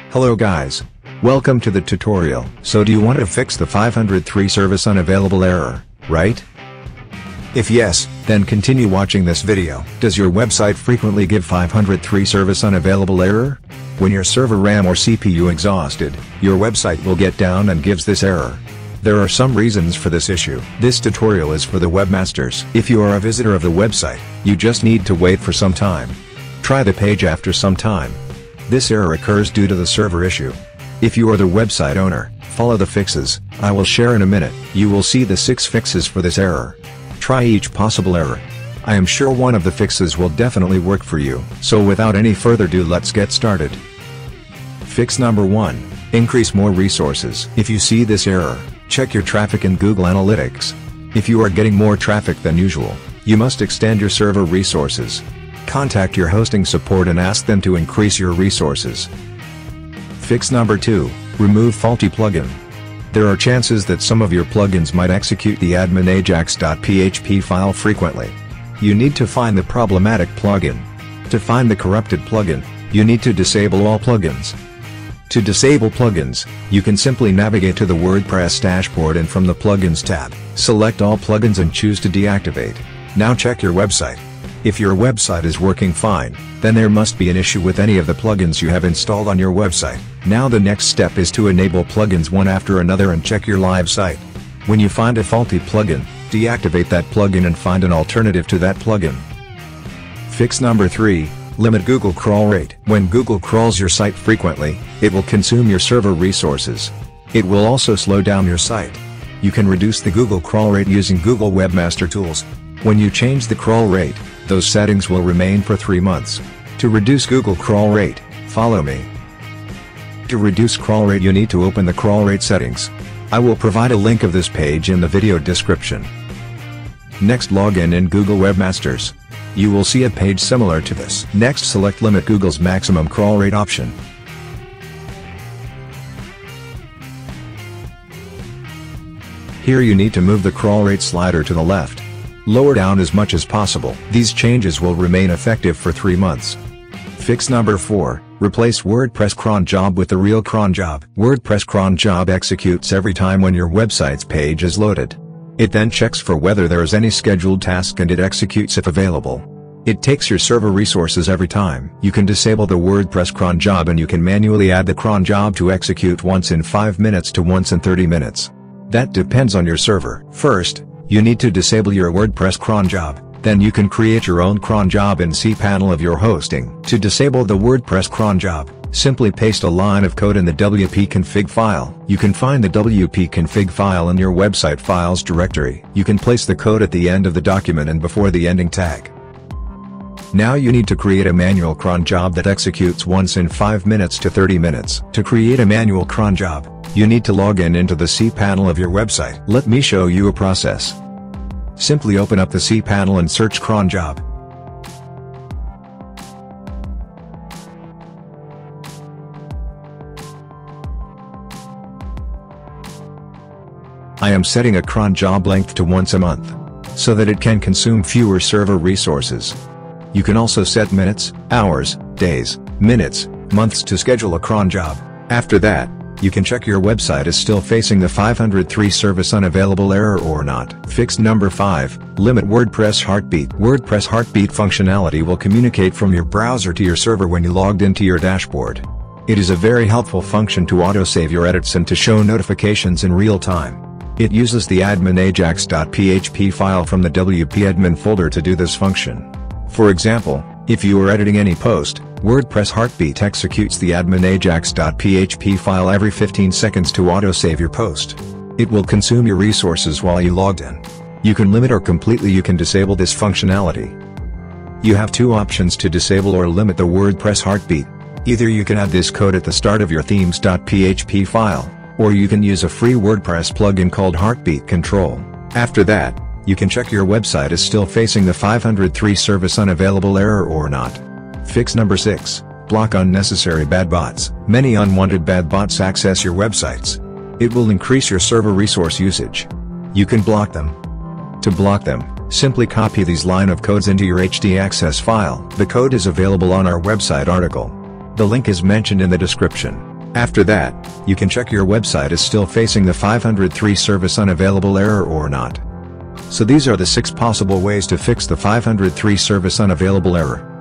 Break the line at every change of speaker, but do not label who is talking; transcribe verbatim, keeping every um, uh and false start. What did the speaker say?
Hello guys. Welcome to the tutorial. So do you want to fix the five hundred three service unavailable error, right? If yes, then continue watching this video. Does your website frequently give five hundred three service unavailable error? When your server RAM or C P U exhausted, your website will get down and gives this error. There are some reasons for this issue. This tutorial is for the webmasters. If you are a visitor of the website, you just need to wait for some time. Try the page after some time. This error occurs due to the server issue. If you are the website owner, follow the fixes I will share in a minute. You will see the six fixes for this error. Try each possible error. I am sure one of the fixes will definitely work for you. So without any further ado, let's get started. Fix number one. Increase more resources. If you see this error, check your traffic in Google Analytics. If you are getting more traffic than usual, you must extend your server resources. Contact your hosting support and ask them to increase your resources. Fix number two. Remove faulty plugin. There are chances that some of your plugins might execute the admin ajax dot p h p file frequently. You need to find the problematic plugin. To find the corrupted plugin, you need to disable all plugins. To disable plugins, you can simply navigate to the WordPress dashboard and from the Plugins tab, select all plugins and choose to deactivate. Now check your website. If your website is working fine, then there must be an issue with any of the plugins you have installed on your website. Now the next step is to enable plugins one after another and check your live site. When you find a faulty plugin, deactivate that plugin and find an alternative to that plugin. Fix number three. Limit Google crawl rate. When Google crawls your site frequently, it will consume your server resources. It will also slow down your site. You can reduce the Google crawl rate using Google Webmaster Tools. When you change the crawl rate, those settings will remain for three months. To reduce Google crawl rate, follow me. To reduce crawl rate, you need to open the crawl rate settings. I will provide a link of this page in the video description. Next, log in in Google Webmasters. You will see a page similar to this. Next, select Limit Google's Maximum Crawl Rate option. Here you need to move the crawl rate slider to the left. Lower down as much as possible. These changes will remain effective for three months. Fix number four. Replace WordPress Cron Job with the real Cron Job. WordPress Cron Job executes every time when your website's page is loaded. It then checks for whether there is any scheduled task and it executes if available. It takes your server resources every time. You can disable the WordPress Cron Job and you can manually add the cron job to execute once in five minutes to once in thirty minutes. That depends on your server. First, you need to disable your WordPress Cron Job. Then you can create your own cron job in cPanel of your hosting. To disable the WordPress Cron Job, simply paste a line of code in the W P config file. You can find the W P config file in your website files directory. You can place the code at the end of the document and before the ending tag. Now you need to create a manual cron job that executes once in five minutes to thirty minutes. To create a manual cron job, you need to log in into the cPanel of your website. Let me show you a process. Simply open up the cPanel and search cron job. I am setting a cron job length to once a month, so that it can consume fewer server resources. You can also set minutes, hours, days, minutes, months to schedule a cron job. After that, you can check your website is still facing the five hundred three service unavailable error or not. Fix number five. Limit WordPress Heartbeat. WordPress Heartbeat functionality will communicate from your browser to your server when you logged into your dashboard. It is a very helpful function to autosave your edits and to show notifications in real time. It uses the admin ajax dot p h p file from the W P admin folder to do this function. For example, if you are editing any post, WordPress Heartbeat executes the admin ajax dot p h p file every fifteen seconds to autosave your post. It will consume your resources while you logged in. You can limit or completely you can disable this functionality. You have two options to disable or limit the WordPress Heartbeat. Either you can add this code at the start of your themes dot p h p file, or you can use a free WordPress plugin called Heartbeat Control. After that, you can check your website is still facing the five hundred three service unavailable error or not. Fix number six. Block unnecessary bad bots. Many unwanted bad bots access your websites. It will increase your server resource usage. You can block them. To block them, simply copy these line of codes into your H D access file. The code is available on our website article. The link is mentioned in the description. After that, you can check your website is still facing the five hundred three service unavailable error or not. So these are the six possible ways to fix the five hundred three service unavailable error.